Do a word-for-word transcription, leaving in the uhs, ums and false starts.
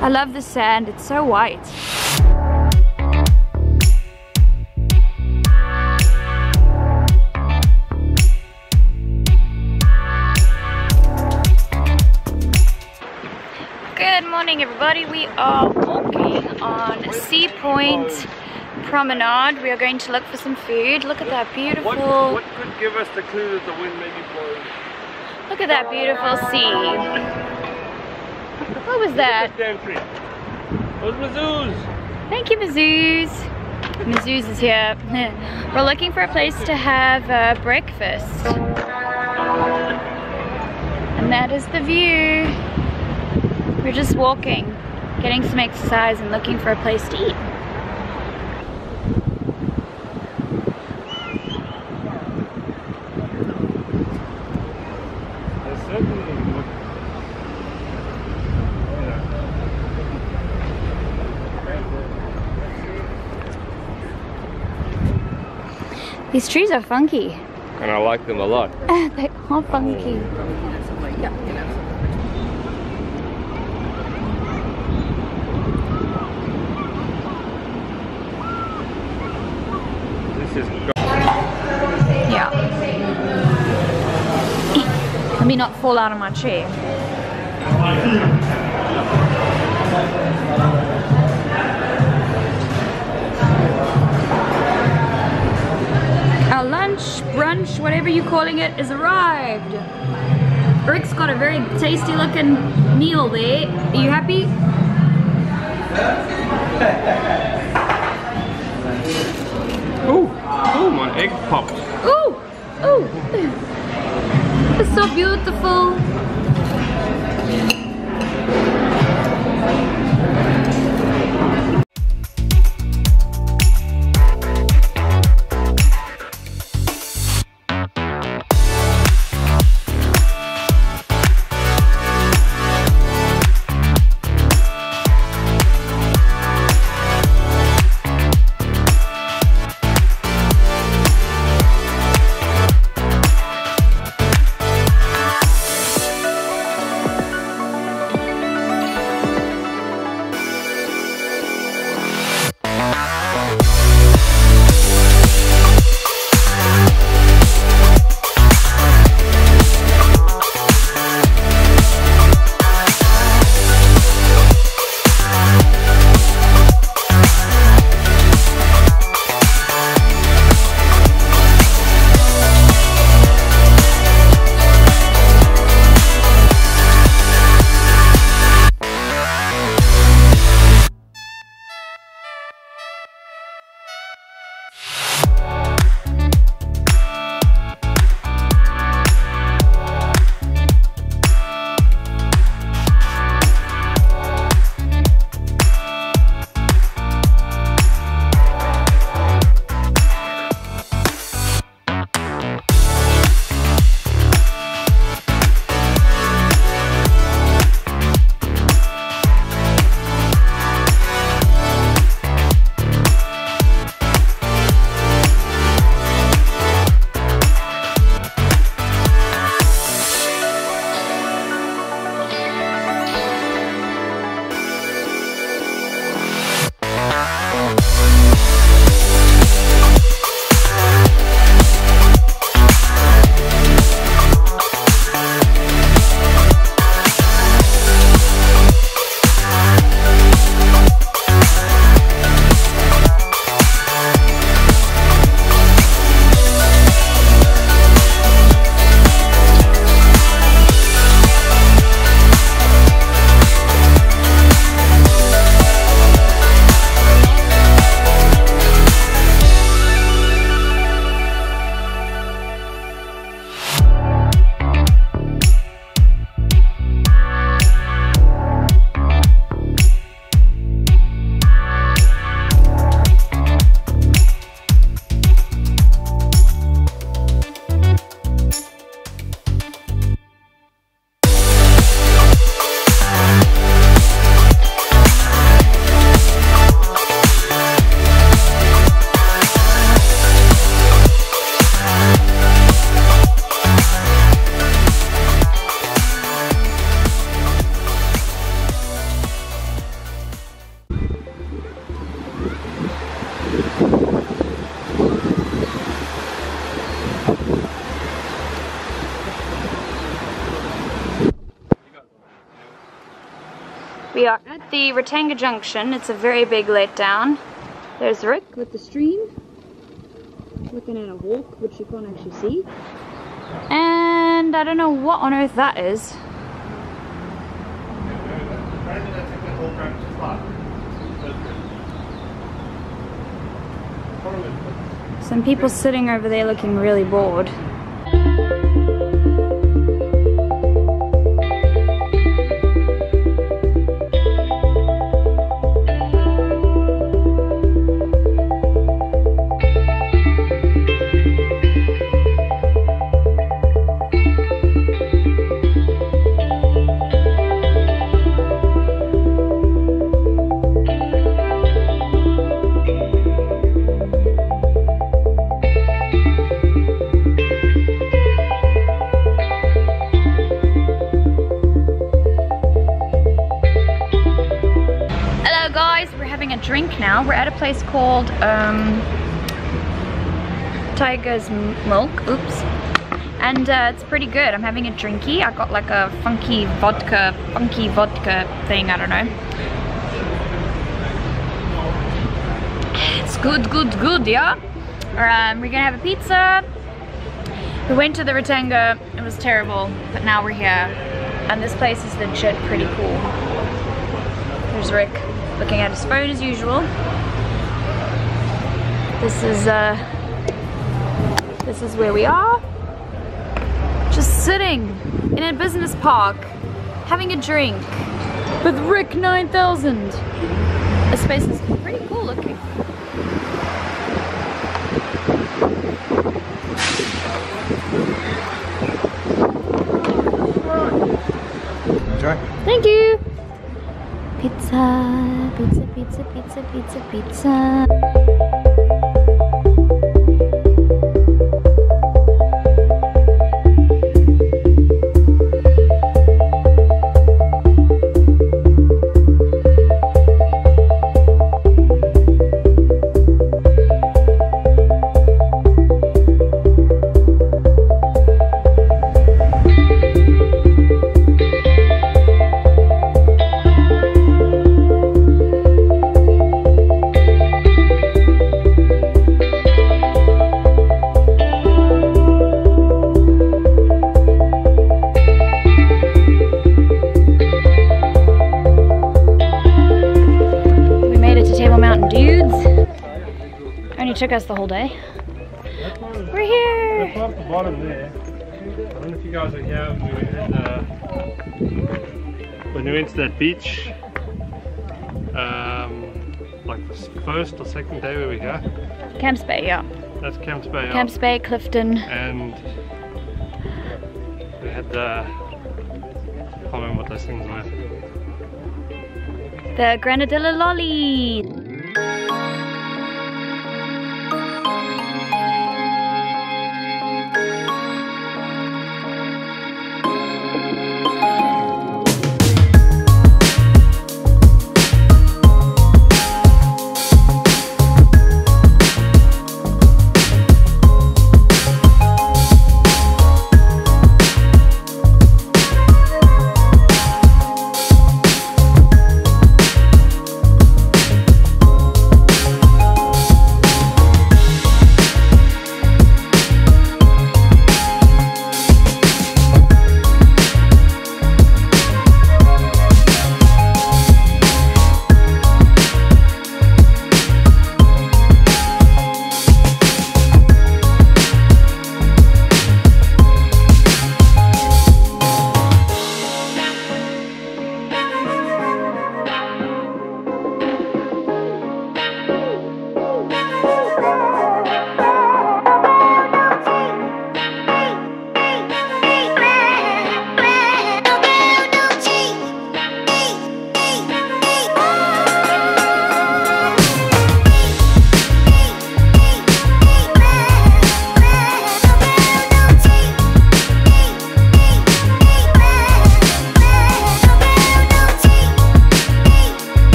I love the sand, it's so white. Good morning everybody, we are walking on Sea Point Promenade. We are going to look for some food. Look at that beautiful... What, what could give us the clue that the wind may be blowing? Look at that beautiful sea. What was that? Those Mizzous. Thank you, Mizzous. Mizzous is here. We're looking for a place to have uh, breakfast. And that is the view. We're just walking, getting some exercise and looking for a place to eat. These trees are funky. And I like them a lot. They are funky. Yeah. This is Yeah. Let me not fall out of my chair. Our lunch, brunch, whatever you're calling it, is arrived. Rick's got a very tasty looking meal there. Are you happy? Oh, oh, my egg popped. Ooh, ooh. It's so beautiful. We are at the Ratanga Junction. It's a very big letdown. There's Rick with the stream, looking at a hawk, which you can't actually see. And I don't know what on earth that is. Some people sitting over there looking really bored. A drink now. We're at a place called um, Tiger's Milk. Oops. And uh, it's pretty good. I'm having a drinky. I got like a funky vodka, funky vodka thing. I don't know. It's good, good, good. Yeah. Um, we're gonna have a pizza. We went to the Ratanga. It was terrible, but now we're here, and this place is legit pretty cool. There's Rick, looking at his phone as usual. This is uh, this is where we are. Just sitting in a business park, having a drink with Rick nine thousand. This space is pretty cool looking. Enjoy. Thank you. Pizza, pizza, pizza, pizza, pizza, pizza. Took us the whole day. We're here. That's off the bottom there. I don't know if you guys are here when we, had, uh, when we went to that beach. Um, like the first or second day where we go. Camps Bay, yeah. That's Camps Bay. Yeah. Camps Bay, Clifton. And we had the, I can't remember what those things were. The Granadilla Lolly.